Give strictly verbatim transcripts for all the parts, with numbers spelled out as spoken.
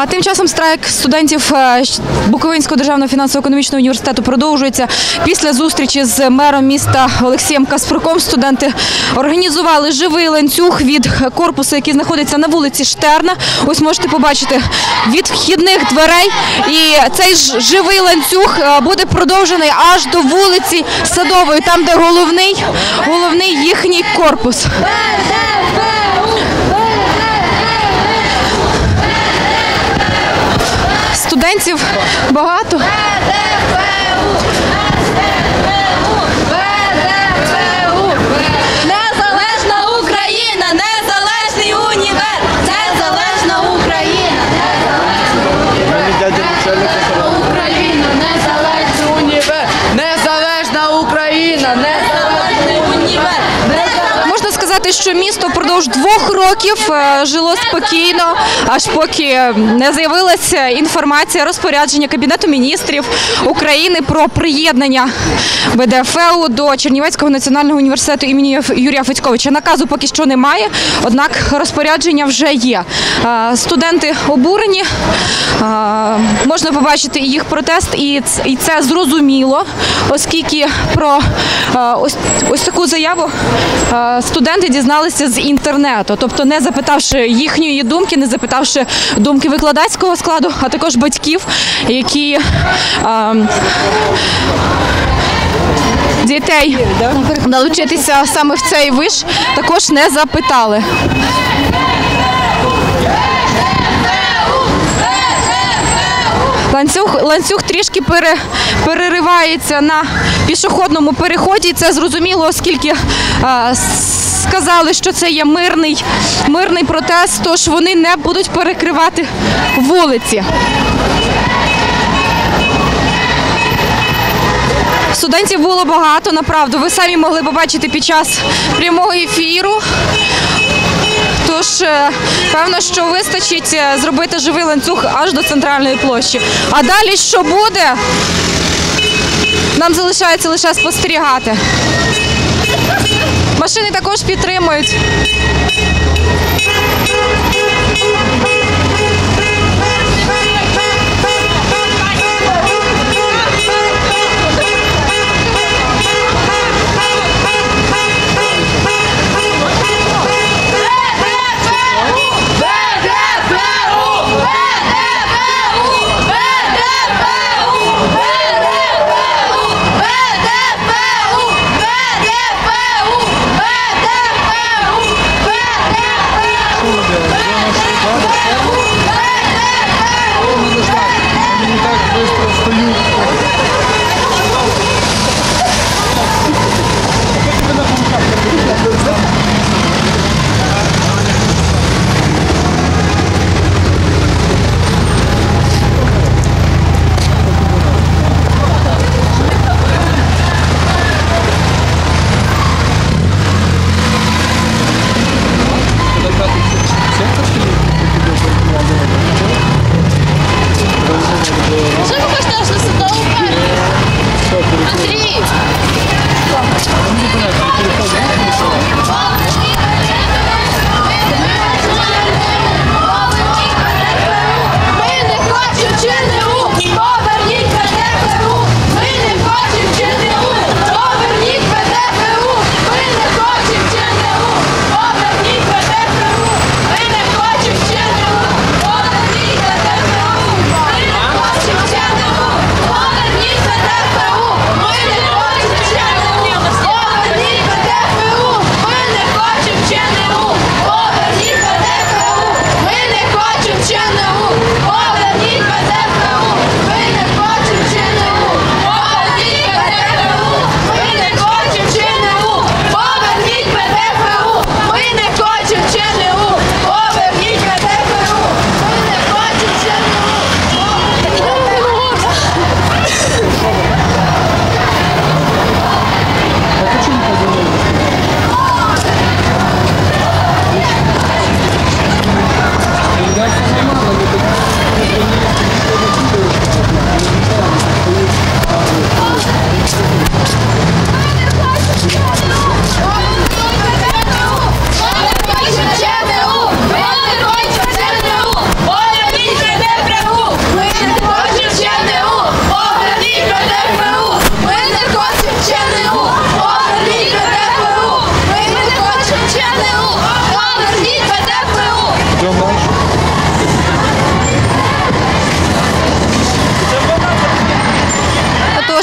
Тим часом страйк студентів Буковинського державного фінансово-економічного університету продовжується. Після зустрічі з мером міста Олексієм Каспруком студенти організували живий ланцюг від корпусу, який знаходиться на вулиці Штерна. Ось можете побачити від вхідних дверей. І цей ж живий ланцюг буде продовжений аж до вулиці Садової, там, де головний, головний їхній корпус. Студентів багато. Незалежна Україна, незалежний універ, незалежна Україна, незалежна Україна, незалежний універ, незалежна Україна, незалежний універ. Можна сказати, що місто впродовж двох років жило спокійно, аж поки не з'явилася інформація, розпорядження Кабінету міністрів України про приєднання Бе Де Еф У до Чернівецького національного університету імені Юрія Федьковича. Наказу поки що немає, однак розпорядження вже є. Студенти обурені, можна побачити їх протест, і це зрозуміло, оскільки про ось, ось таку заяву студенти дізналися з інтернету, тобто не запитавши їхньої думки, не запитавши думки викладацького складу, а також батьків, які а, дітей навчитися саме в цей виш, також не запитали. Ланцюг, ланцюг трішки пере, переривається на пішохідному переході. Це зрозуміло, оскільки а, сказали, що це є мирний, мирний протест, тож вони не будуть перекривати вулиці. Студентів було багато, направду. Ви самі могли побачити під час прямого ефіру. Тож, певно, що вистачить зробити живий ланцюг аж до центральної площі. А далі що буде, нам залишається лише спостерігати. Машини також підтримують. Що ви хочете аж на Садову? Андрій!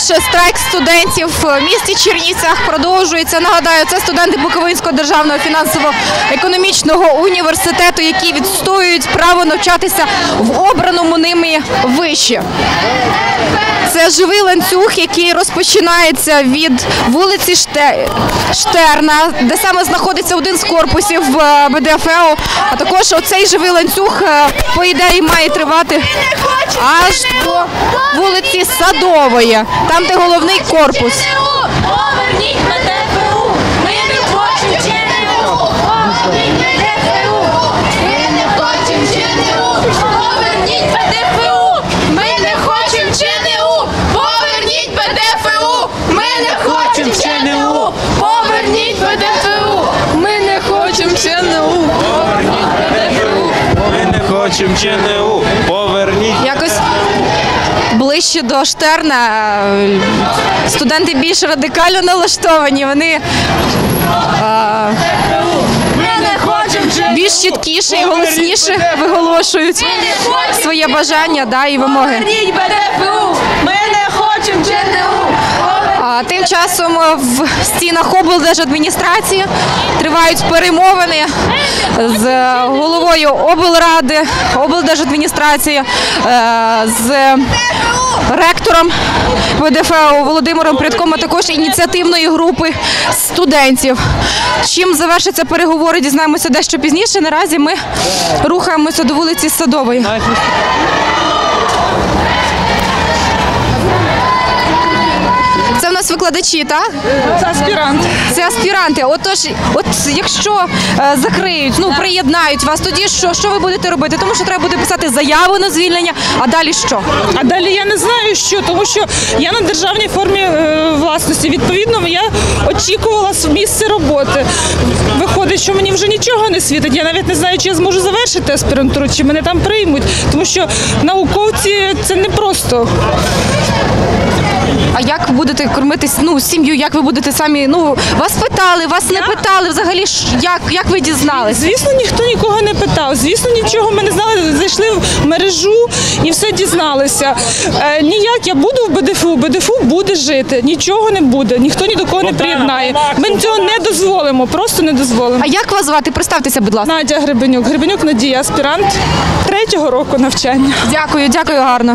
страйк студентів в місті Чернівцях продовжується. Нагадаю, це студенти Буковинського державного фінансово-економічного університету, які відстоюють право навчатися в обраному ними виші. Це живий ланцюг, який розпочинається від вулиці Штерна, де саме знаходиться один з корпусів БДФУ. А також оцей живий ланцюг, по ідеї, має тривати аж до вулиці Садової, там, де головний корпус. Поверніть БДФУ! Ми не хочемо ЧНУ! Поверніть БДФУ! Ми не хочемо ЧНУ! Поверніть БДФУ! Ми не хочемо ЧНУ! Поверніть БДФУ! Ми не хочемо ЧНУ! Поверніть БДФУ! Ми не хочемо ЧНУ! Ми не хочемо ЧНУ, поверніть. Якось ближче до Штерна студенти більш радикально налаштовані, вони а, більш чіткіше і голосніше виголошують своє бажання, да, і вимоги. Поверніть БДФУ! Ми не хочемо ЧНУ! А тим часом в стінах облдержадміністрації тривають перемовини з головою облради, облдержадміністрації, з ректором БДФУ Володимиром Прядком, а також ініціативної групи студентів. Чим завершаться переговори, дізнаємося дещо пізніше. Наразі ми рухаємося до вулиці Садової. Це в нас викладачі, так? Це аспірант. Це аспіранти. Отож, от якщо е, закриють, ну приєднають вас, тоді що, що ви будете робити? Тому що треба буде писати заяву на звільнення, а далі що? А далі я не знаю, що, тому що я на державній формі е, власності. Відповідно, я очікувала місце роботи. Виходить, що мені вже нічого не світить. Я навіть не знаю, чи я зможу завершити аспірантуру, чи мене там приймуть. Тому що науковці – це не просто. А як ви будете кормитись, ну, сім'ю, як ви будете самі, ну, вас питали, вас не питали, взагалі, ш- як, як ви дізнались? Звісно, ніхто нікого не питав. Звісно, нічого ми не знали. Зайшли в мережу і все дізналися. Е, ніяк я буду в БДФУ, БДФУ буде жити. Нічого не буде, ніхто ні до кого не приєднає. Ми цього не дозволимо, просто не дозволимо. А як вас звати? Представтеся, будь ласка. Надя Гребенюк. Гребенюк Надія, аспірант третього року навчання. Дякую, дякую, гарно.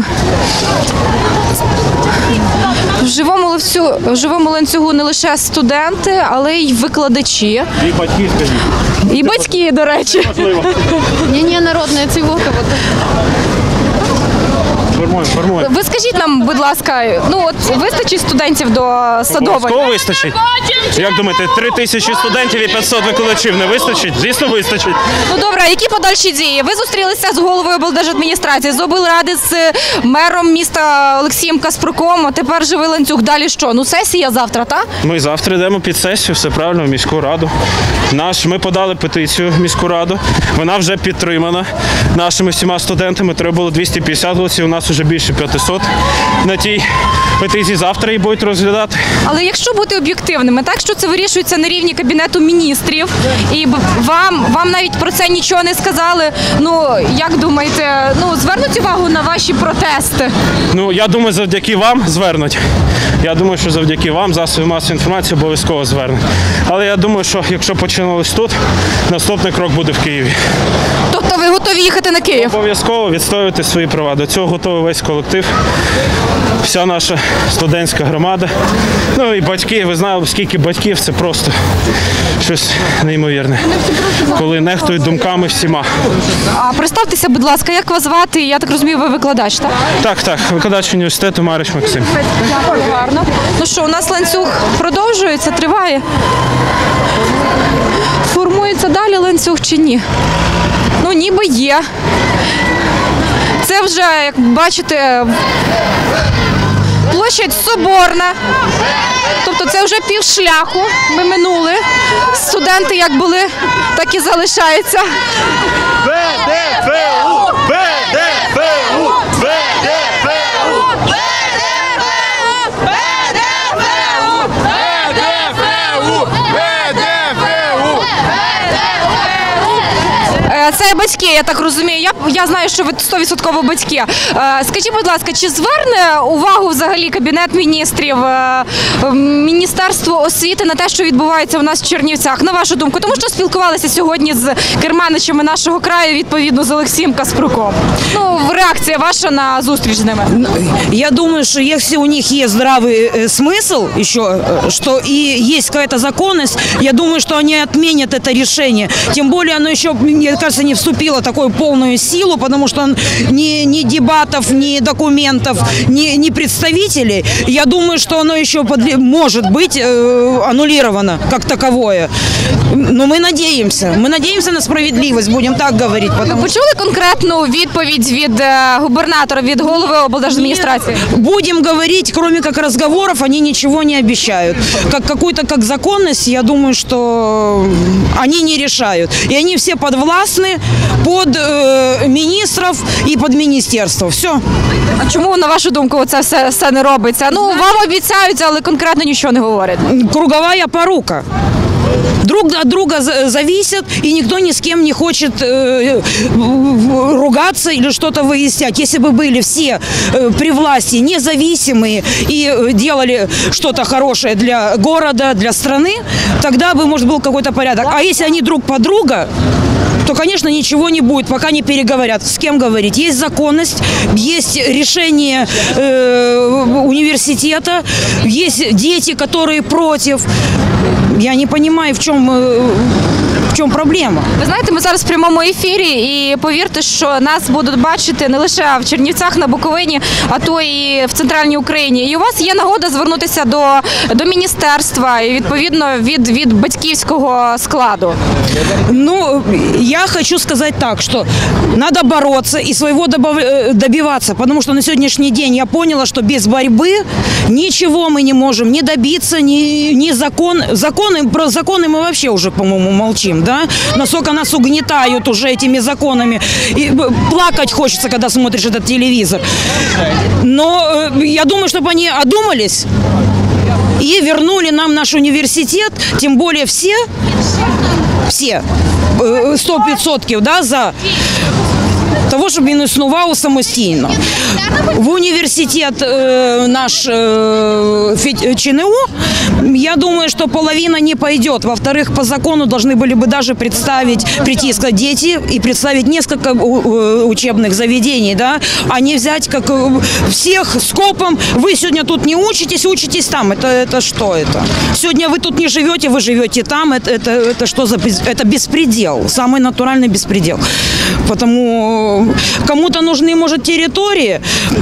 В живому, ланцюгу, в живому ланцюгу не лише студенти, але й викладачі. І батьки, скажіть. І батьки, до речі. Не, не народная цивилка. Вот. Формуємо, формуємо. Ви скажіть нам, будь ласка, ну от вистачить студентів до Садової? Обов'язково вистачить. Як думаєте, три тисячі студентів і п'ятсот викладачів не вистачить? Звісно, вистачить. Ну добре, а які подальші дії? Ви зустрілися з головою облдержадміністрації, з облради, з мером міста Олексієм Каспруком, а тепер живий ланцюг. Далі що? Ну сесія завтра, так? Ми завтра йдемо під сесію, все правильно, в міську раду. Наш, ми подали петицію в міську раду, вона вже підтримана нашими всіма студентами. Треба було двісті п'ятдесят голосів, у нас вже більше п'ятсот на тій петиції. Завтра її будуть розглядати. Але якщо бути об'єктивними, так що це вирішується на рівні Кабінету міністрів, і б- вам, вам навіть про це нічого не сказали. Ну, як думаєте, ну, звернуть увагу на ваші протести? Ну, я думаю, завдяки вам звернуть. Я думаю, що завдяки вам засоби масової інформації обов'язково звернуть. Але я думаю, що якщо починалось тут, наступний крок буде в Києві. Тобто ви готові їхати на Київ? Обов'язково відстоювати свої права. До цього готовий весь колектив, вся наша студентська громада. Ну і батьки, ви знаєте, скільки батьків, це просто щось неймовірне. Коли нехтують думками всіма. А представтеся, будь ласка, як вас звати? Я так розумію, ви викладач, так? Так, так, викладач університету Марич Максим. Дякую, гарно. Ну що, у нас ланцюг продовжується, триває? Формується далі ланцюг чи ні? Ну, ніби є. Це вже, як бачите, площадь Соборна. Тобто це вже півшляху ми минули. Студенти як були, так і залишаються. БДФУ! БДФУ! БДФУ! Е, Це батьки, я так розумію. Я, я знаю, що ви сто відсотків батьки. Е, Скажіть, будь ласка, чи зверне увагу взагалі Кабінет міністрів, е, Міністерство освіти на те, що відбувається у нас в Чернівцях, на вашу думку? Тому що спілкувалися сьогодні з керманичами нашого краю, відповідно, з Олексієм Каспруком. Ну, реакція ваша на зустріч з ними? Я думаю, что если у них есть здравый э, смысл еще, э, что и есть какая-то законность, я думаю, что они отменят это решение. Тем более оно еще, мне кажется, не вступило в такую полную силу, потому что ни, ни дебатов, ни документов, ни, ни представителей. Я думаю, что оно еще подле- может быть э, аннулировано как таковое. Но мы надеемся. Мы надеемся на справедливость, будем так говорить. Потому... Почули конкретну відповідь від е, губернатора, від голови облдержадміністрації? Будем говорить, кроме как разговоров, они ничего не обещают. Как какую-то как законность, я думаю, что они не решают. И они все подвластны под э, министров и под министерство. Все. А чому, на вашу думку, це все, все не робиться? Ну, вам обіцяють, але конкретно нічого не говорять. Круговая порука. Друг от друга за- зависят, и никто ни с кем не хочет э, в- ругаться или что-то выяснять. Если бы были все э, при власти независимые и э, делали что-то хорошее для города, для страны, тогда бы, может, был какой-то порядок. А если они друг под друга, то, конечно, ничего не будет, пока не переговорят. С кем говорить? Есть законность, есть решение э, университета, есть дети, которые против. Я не понимаю, в чем, э, в чем проблема. Ви знаєте, ми зараз в прямому ефірі, і повірте, що нас будуть бачити не лише в Чернівцях, на Буковині, а то і в центральній Україні. І у вас є нагода звернутися до, до міністерства і, відповідно, від, від батьківського складу. Ну, я хочу сказать так, что надо бороться и своего добав- э, добиваться, потому что на сегодняшний день я поняла, что без борьбы ничего мы не можем ни добиться, ни, ни закон. Законы, про законы мы вообще уже, по-моему, молчим, да? Насколько нас угнетают уже этими законами. И б- плакать хочется, когда смотришь этот телевизор. Но э, я думаю, чтобы они одумались и вернули нам наш университет, тем более все, все, сто відсотків, да, за того, щоб він існував самостійно. В університет э, наш э, ЧНУ, я думаю, что половина не пойдет. Во-вторых, по закону должны были бы даже представить, прийти, сказать, дети, и представить несколько учебных заведений, да, а не взять как всех скопом. Вы сегодня тут не учитесь, учитесь там. Это, это что это? Сегодня вы тут не живете, вы живете там. Это, это, это что за... Это беспредел, самый натуральный беспредел. Потому кому-то нужны, может, территории,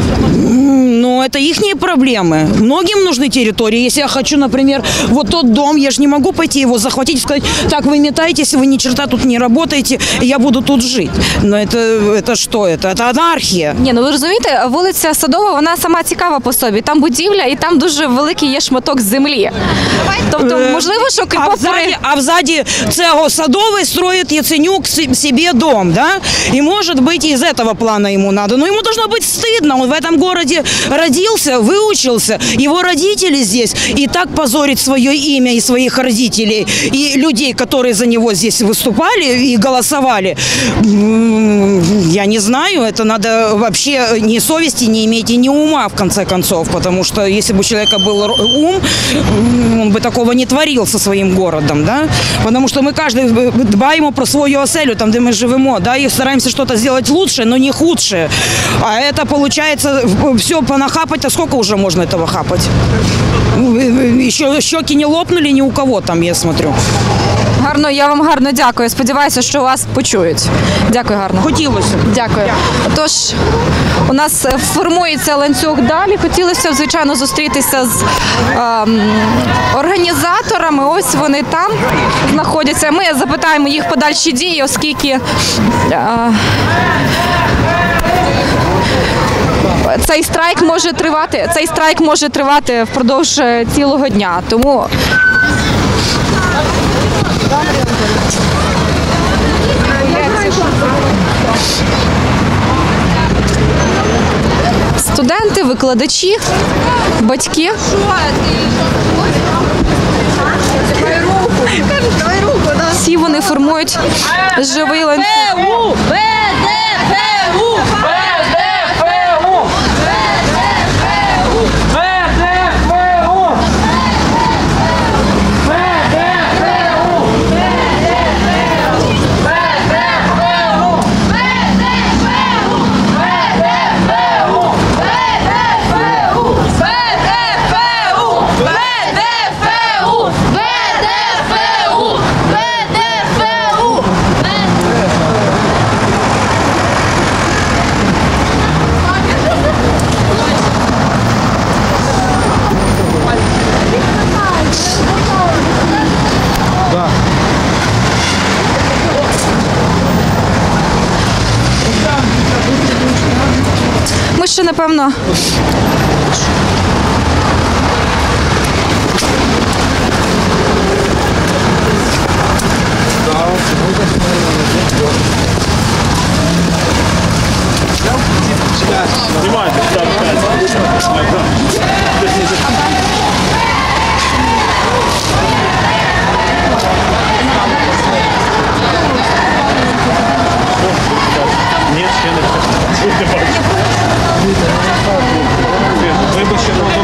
но это ихние проблемы. Многим нужны территории. Если я хочу, например, вот тот дом, я же не могу пойти его захватить и сказать, так, вы метаетесь, вы ни черта тут не работаете, я буду тут жить. Но это, это что это? Это анархия. Ні, ну ви розумієте, вулиця Садова, вона сама цікава по собі. Там будівля і там дуже великий є шматок землі. Тобто, можливо, що А попри... взади, а взади цього Садовой строит Яценюк с- себе дом, да? И, может быть, из этого плана ему надо. Но ему должно быть стыдно. Он в этом городе родился, выучился. Его родители здесь. И так позорить свое имя и своих родителей, и людей, которые за него здесь выступали и голосовали. М, Я не знаю, это надо вообще ни совести не иметь и ни ума, в конце концов. Потому что если бы у человека был р- ум, м, он бы такого не творил со своим городом, да? Потому что мы каждый дбаем про свою оселю, там, где мы живем, да, и стараемся что-то сделать лучше, но не худшее. А это, получается, все понахапать, а сколько уже можно этого хапать? Еще щеки не лопнули ни у кого там, я смотрю. Гарно, я вам гарно дякую. Сподіваюся, що вас почують. Дякую гарно. Хотілося. Дякую. Тож, у нас е, формується ланцюг далі. Хотілося б, звичайно, зустрітися з ем, організаторами. Ось вони там знаходяться. Ми запитаємо їх подальші дії, оскільки е, цей страйк може тривати. Цей страйк може тривати впродовж е, цілого дня. Тому студенти, викладачі, батьки. Давай руку, да. Всі вони формують живий ланцюг. Ми ще, напевно, Знімайте, так, ні, ще не. Вибачте,